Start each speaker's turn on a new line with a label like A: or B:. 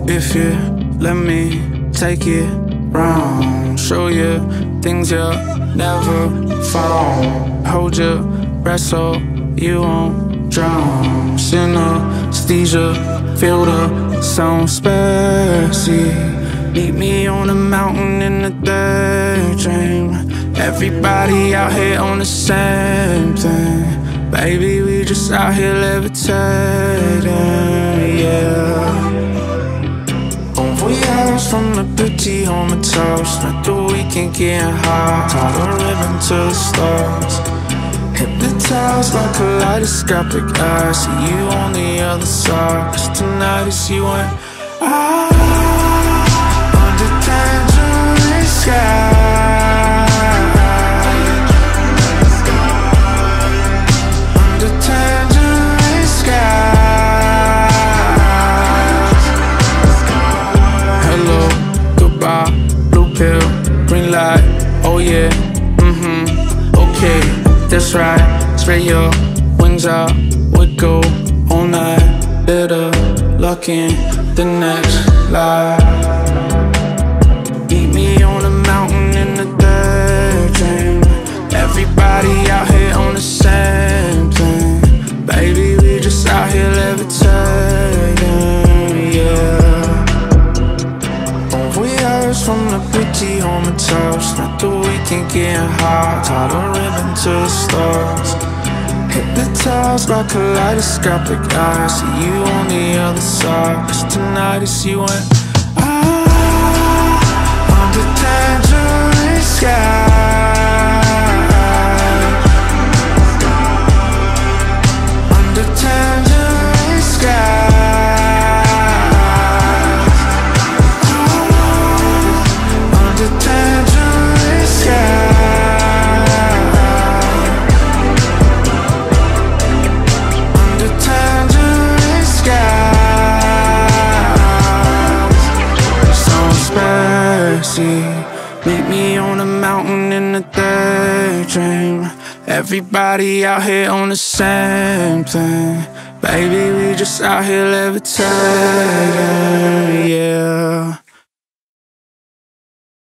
A: If you let me take it round, show you things you never found. Hold your breath so you won't drown. Synesthesia, feel the sound spicy. Meet me on the mountain in the daydream. Everybody out here on the same thing. Baby, we just out here levitating, yeah. On voyage from the petit home and touch. Spent the weekend getting high, tied a ribbon to the stars. Hypnotized by kaleidoscopic eyes. See you on the other side, 'cause tonight is you and I. Under tangerine skies, under tangerine skies. Hello, goodbye, blue pill, green light, oh yeah, okay, that's right. Spread your wings out, we go all night. Better luck in the next life. Meet me on the mountain in the daydream. Everybody out here on the same thing. Baby, we just out here levitating, yeah. On voyage from the petit home and touch. Spent the weekend getting high, tied a ribbon to the stars. Hypnotized by kaleidoscopic eyes. See you on the other side, 'cause tonight is you and I. Under tangerine skies, under tangerine skies, under tangerine skies, under tangerine skies. So spicy. Meet me on the mountain in the daydream. Everybody out here on the same thing. Baby, we just out here levitating, yeah.